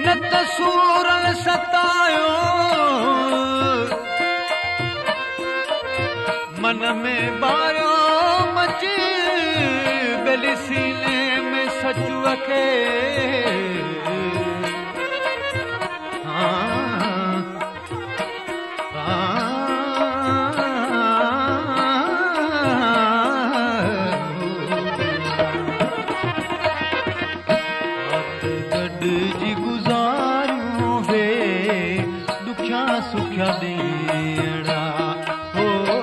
मिन्नत सूर सतायो मन में बारो मची बेली सीने में सचुअ के सुख्या दीड़ा हो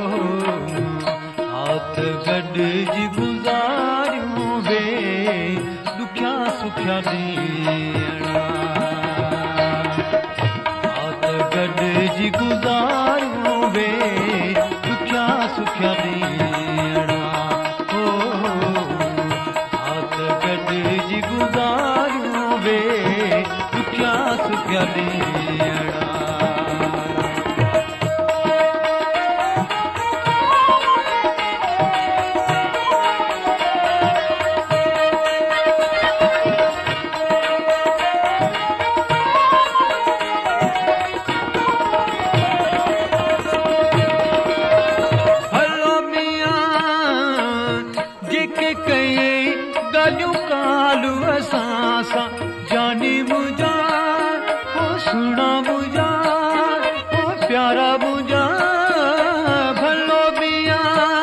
हाथ गड जी गुजारियूं वे दुखिया सुख्या दीड़ा हाथ गड जी गुजारियूं वे दुखिया सुख्या दीड़ा हो हाथ गड जी गुजारियूं वे दुखिया सुख्या दीड़ा जानी मुझा ओ सुना मुझा ओ प्यारा मुझा भलो बिया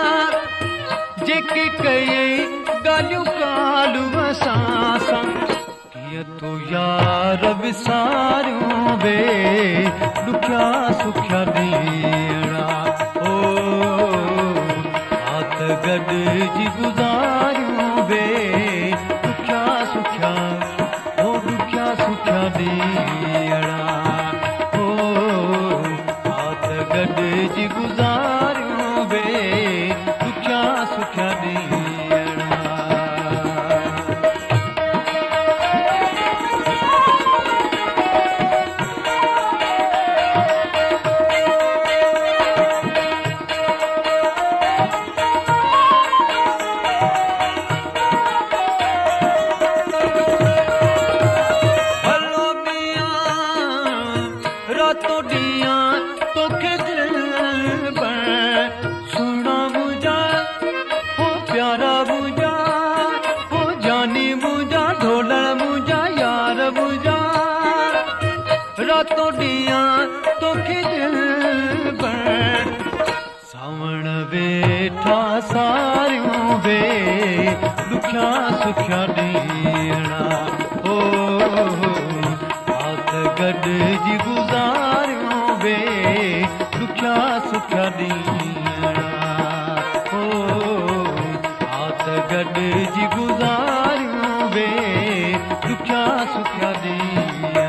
जेके कई गालियों कालू असासा किया तो यार विसारूं बे दुखिया सुख्या दीड़ा ओ हाथ गड जी गुजारूं बे दुखिया सुख्या सुख्या दीड़ा हो हाथ गड जी गुजारियूं वे दुखिया सुख्या दीड़ा तो दिया तो के दिल पर सुना मुझा हो प्यारा मुझा हो जानी मुझा ढोला मुझा यार मुझा रातों दिया तो के दिल पर सावण वेठा सारियों वे दुखिया सुख्या दीड़ा हो हाथ गड जी गुजारियूं वे दुखिया सुख्या दीड़ा हो हाथ गड जी गुजारियूं वे दुखिया सुख्या दीड़ा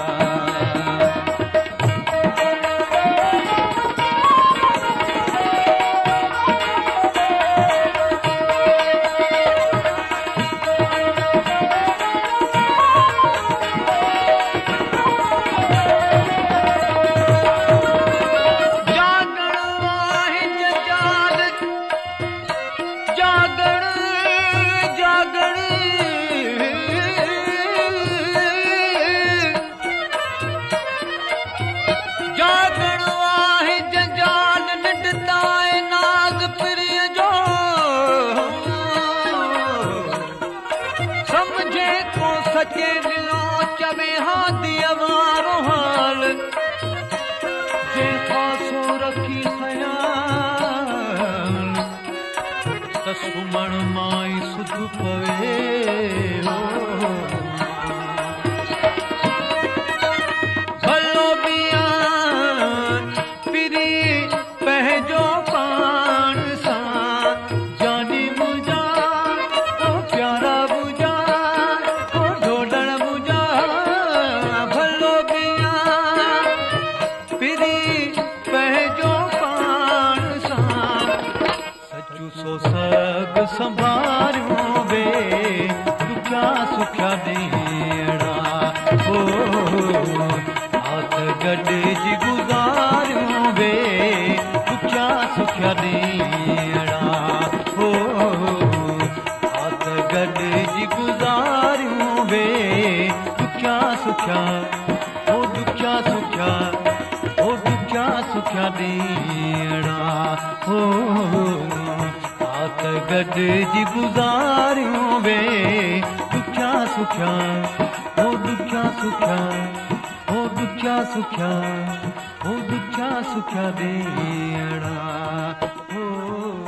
सचे दिलों चवे हाथी अवारो हाल जे खासो रखी ख्याल तसुमण माई सुध पवे भलो बियान पिरी पहजो पान सा जानी मुझा ओ प्यारा मुझा सो सग संभारियूं वे दुखिया सुख्या दीड़ा हो हाथ गड जी गुजारियूं वे दुखिया सुख्या दीड़ा हो हाथ गड जी गुजारियूं वे दुखिया सुख्या ओ दुख्या सुख्या ओ दुख्या सुख्या देणा हो आत गॾिजी गुज़ारियूं वे दुख्या सुख्या ओ दुख्या सुख्या ओ दुख्या सुख्या ओ दुख्या सुख्या देणा हो